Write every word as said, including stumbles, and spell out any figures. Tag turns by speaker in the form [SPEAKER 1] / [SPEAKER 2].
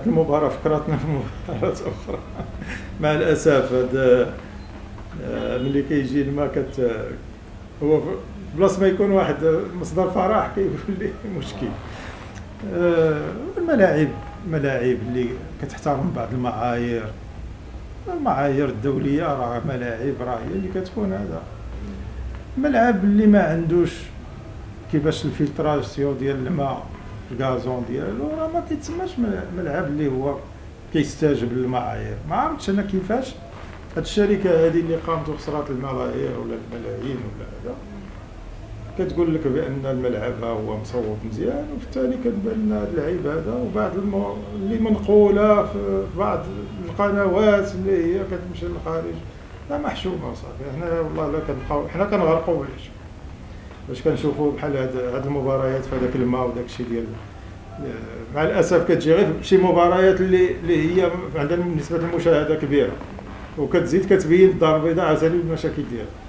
[SPEAKER 1] المباراة فكرتنا في مباراة أخرى. مع الأسف هذا ملي كيجي الماء كت هو بلاص ما يكون واحد مصدر فرح كيكون لي مشكل. الملاعب ملاعب اللي كتحترم بعض المعايير، المعايير الدولية راه ملاعب راه هي اللي كتكون هذا. ملعب اللي ما عندوش كيفاش الفلتراسيون ديال الماء الغازون ديالو راه ما كيتسماش ملعب اللي هو كيستجب للمعايير. ما عرفتش انا كيفاش هاد الشركه هذه اللي قامت وخسرات الملايير ولا الملايين ولا هذا كتقول لك بان الملعب هو مصوب مزيان، وفي التالي كتبان لنا هذا اللعيب هذا وبعض المو... اللي منقوله في بعض القنوات اللي هي كتمشي للخارج لا محشومه صافي. حنا والله لا كنبقاو حنا كنغرقوا باش باش كنشوفوا بحال هاد هاد المباريات في هذاك الماء وداك الشيء ديال. مع الاسف كتجي غير شي مباريات اللي اللي هي عندها نسبه المشاهده كبيره وكتزيد كتبين الدار البيضاء عسالي المشاكل ديالها.